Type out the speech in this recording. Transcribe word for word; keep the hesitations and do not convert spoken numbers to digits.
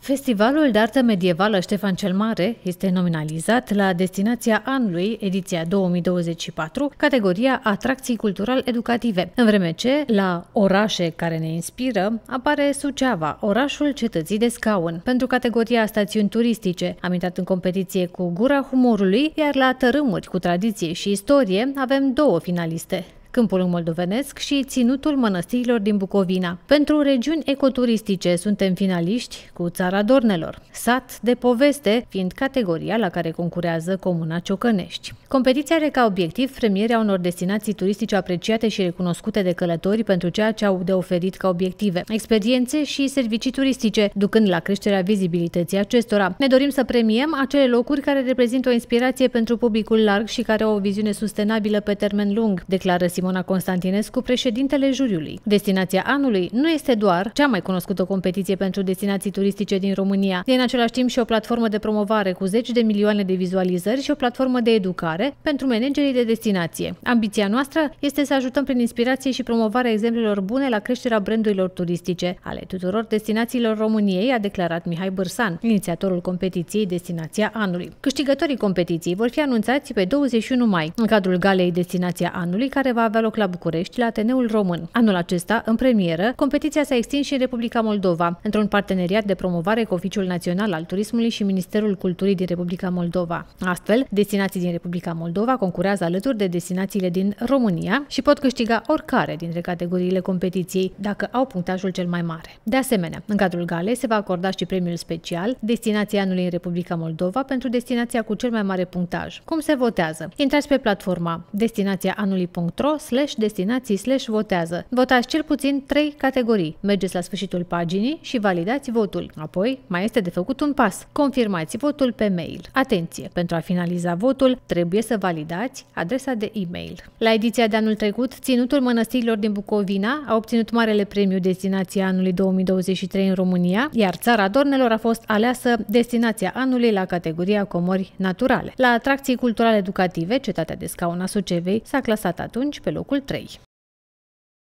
Festivalul de artă medievală Ștefan cel Mare este nominalizat la Destinația Anului, ediția două mii douăzeci și patru, categoria Atracții cultural-educative, în vreme ce, la Orașe care ne inspiră, apare Suceava, orașul cetății de scaun, pentru categoria Stațiuni turistice. Am intrat în competiție cu Gura Humorului, iar la Tărâmuri cu tradiție și istorie avem două finaliste: Câmpul moldovenesc și Ținutul mănăstirilor din Bucovina. Pentru regiuni ecoturistice suntem finaliști cu Țara Dornelor, sat de poveste fiind categoria la care concurează Comuna Ciocănești. Competiția are ca obiectiv premierea unor destinații turistice apreciate și recunoscute de călători pentru ceea ce au de oferit ca obiective, experiențe și servicii turistice, ducând la creșterea vizibilității acestora. Ne dorim să premiem acele locuri care reprezintă o inspirație pentru publicul larg și care au o viziune sustenabilă pe termen lung, declară Simona Constantinescu, președintele juriului. Destinația Anului nu este doar cea mai cunoscută competiție pentru destinații turistice din România, e în același timp și o platformă de promovare cu zeci de milioane de vizualizări și o platformă de educare pentru managerii de destinație. Ambiția noastră este să ajutăm prin inspirație și promovarea exemplelor bune la creșterea brandurilor turistice ale tuturor destinațiilor României, a declarat Mihai Bârsan, inițiatorul competiției Destinația Anului. Câștigătorii competiției vor fi anunțați pe douăzeci și unu mai, în cadrul galei Destinația Anului, care va avea loc la București, la Ateneul Român. Anul acesta, în premieră, competiția s-a extins și în Republica Moldova, într-un parteneriat de promovare cu Oficiul Național al Turismului și Ministerul Culturii din Republica Moldova. Astfel, destinații din Republica Moldova concurează alături de destinațiile din România și pot câștiga oricare dintre categoriile competiției, dacă au punctajul cel mai mare. De asemenea, în cadrul galei se va acorda și premiul special Destinația Anului în Republica Moldova pentru destinația cu cel mai mare punctaj. Cum se votează? Intrați pe platforma destinațiaanului punct ro slash destinații slash votează. Votați cel puțin trei categorii. Mergeți la sfârșitul paginii și validați votul. Apoi, mai este de făcut un pas. Confirmați votul pe mail. Atenție! Pentru a finaliza votul, trebuie să validați adresa de e-mail. La ediția de anul trecut, Ținutul mănăstirilor din Bucovina a obținut marele premiu Destinația Anului două mii douăzeci și trei în România, iar Țara Dornelor a fost aleasă Destinația Anului la categoria Comori Naturale. La Atracții culturale educative, Cetatea de Scaun a Sucevei s-a clasat atunci pe locul trei.